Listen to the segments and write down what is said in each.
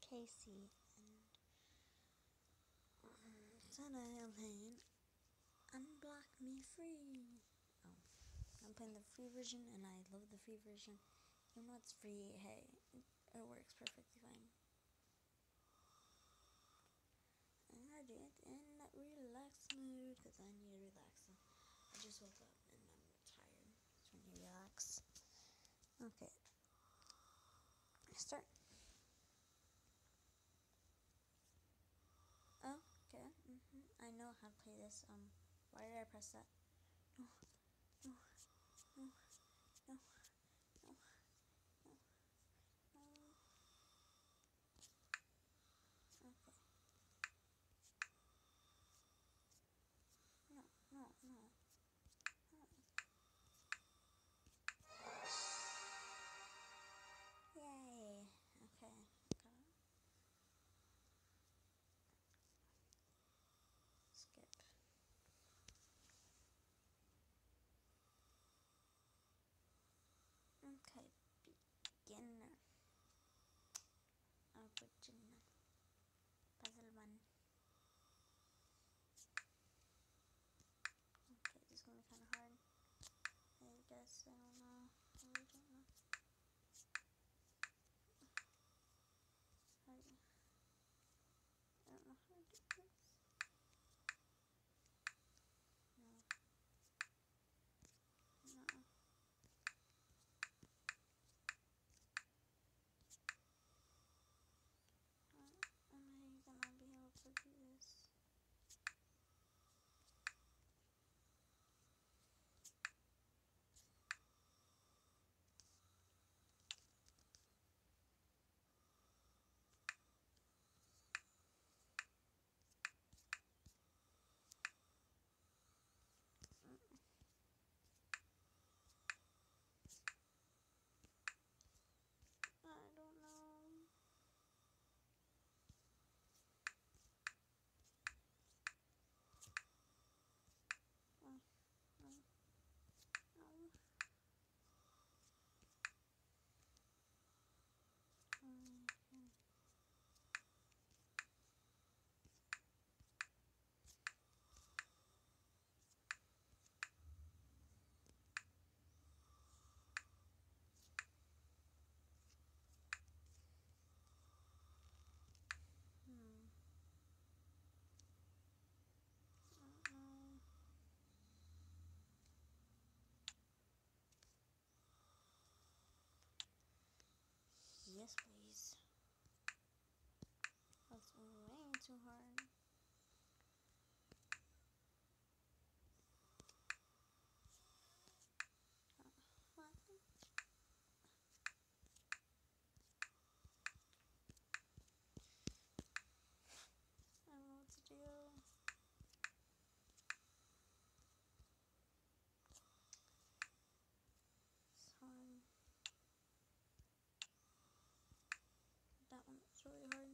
Casey, and today I'm playing Unblock Me Free. Oh, I'm playing the free version, and I love the free version. Even though it's free, hey, it works perfectly fine. And I do it in relax mode because I need to relax. I just woke up and I'm tired, so I need to relax. Okay, start. Oh, okay. I know how to play this. Why did I press that? No, no, no, no, no, no, no. Okay. No, no, no. Yay. Okay. Got it. Skip. Okay. Beginner. Original. Puzzle 1. Okay, this is gonna be kind of hard. I guess I don't know. I really don't know. I don't know how to do this. No. No. Am I gonna be able to do this? I don't know. Oh, no, no. Okay. I don't know. Yes, please. That's way too hard. What? I don't know what to do. It's hard. That one's really hard.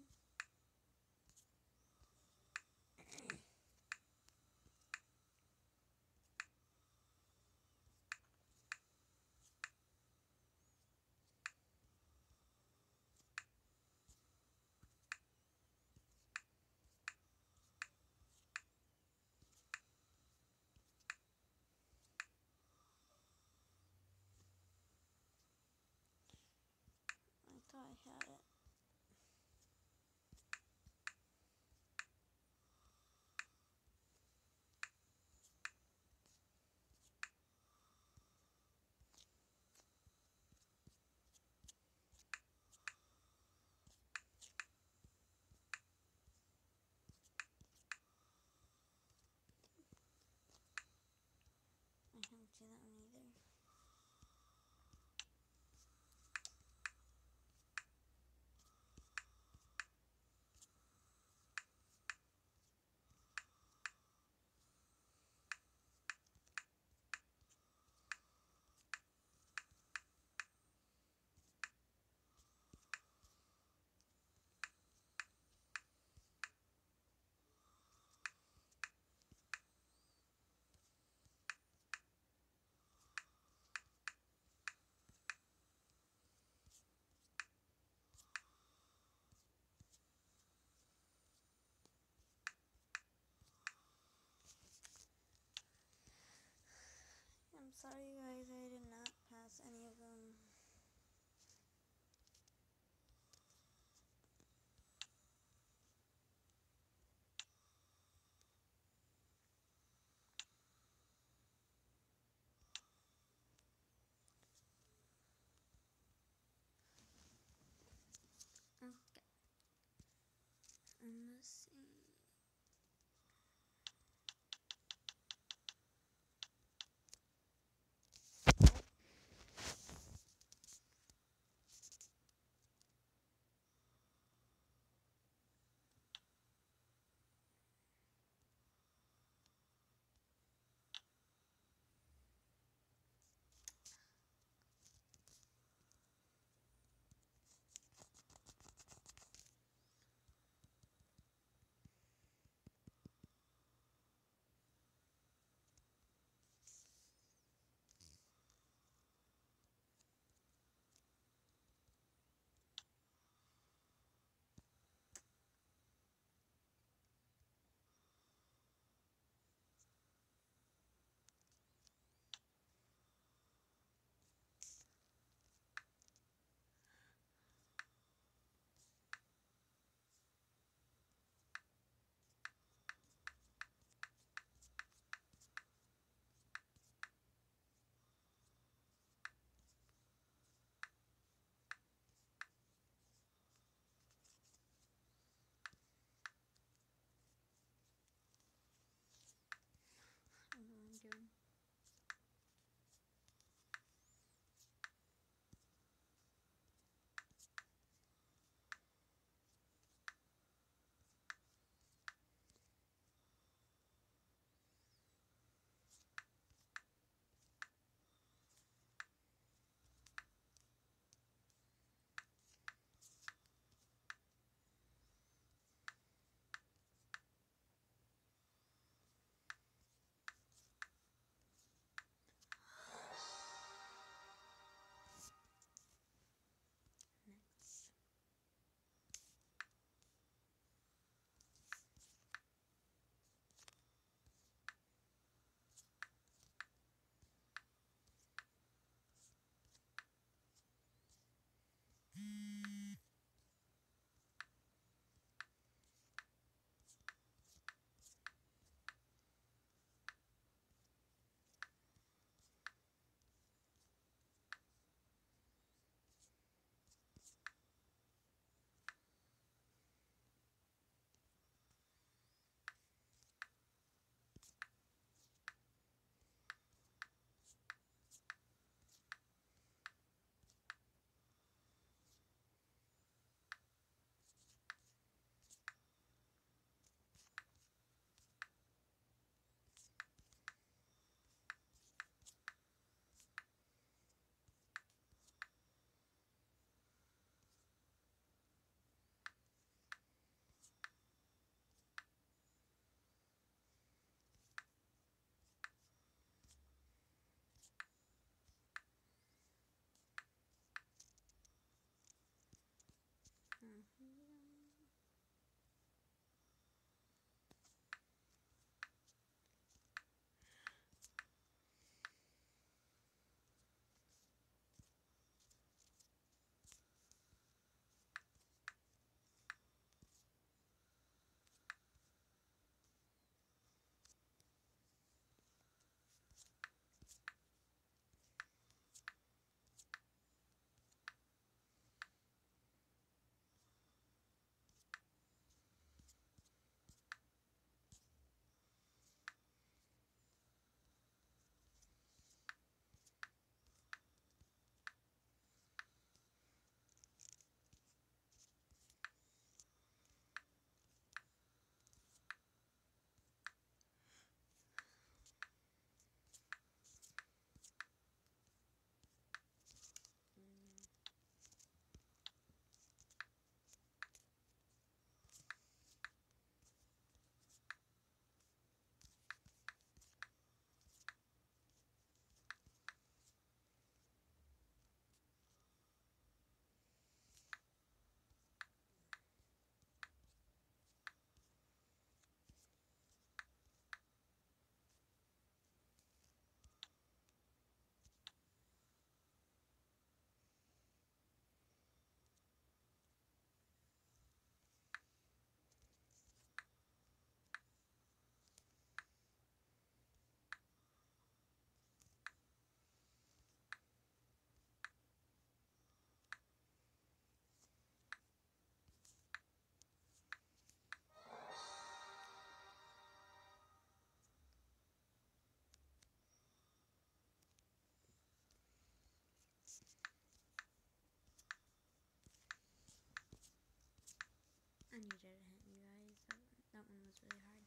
I thought I had it. Sorry guys, I did not pass any of them. Okay. Let's see. needed a hint, you guys. That one was really hard.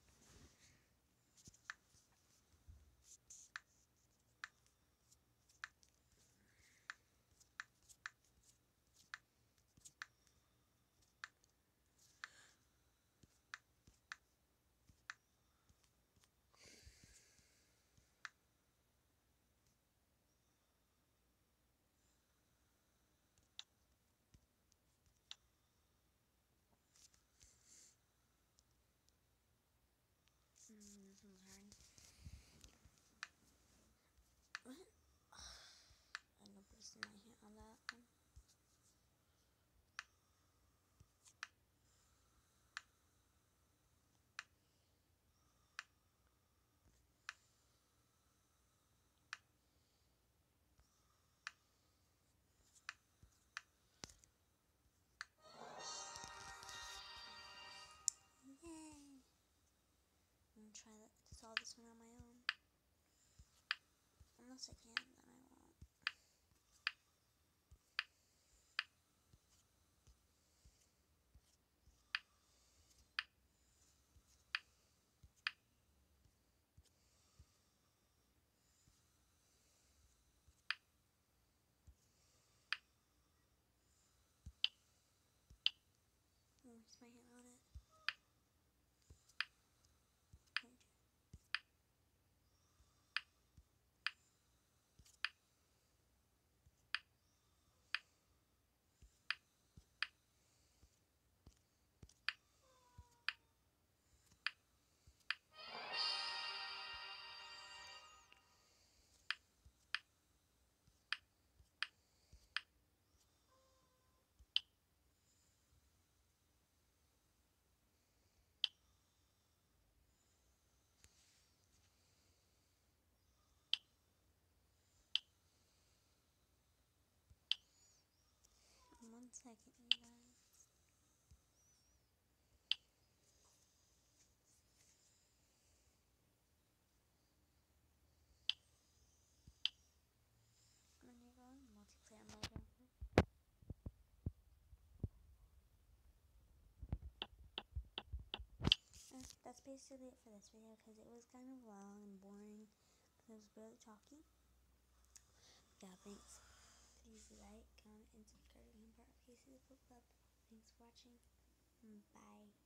This one's hard. What? I know placing my hand on that one. Yay! I'm gonna try to solve this one on my own. Unless I can, then I won't. Where's my hand on it? One second, you guys. And then you go in multiplayer mode. That's basically it for this video because it was kind of long and boring because I was barely talking. Yeah, thanks. Please like, comment, and subscribe. Please, thanks for watching. Bye.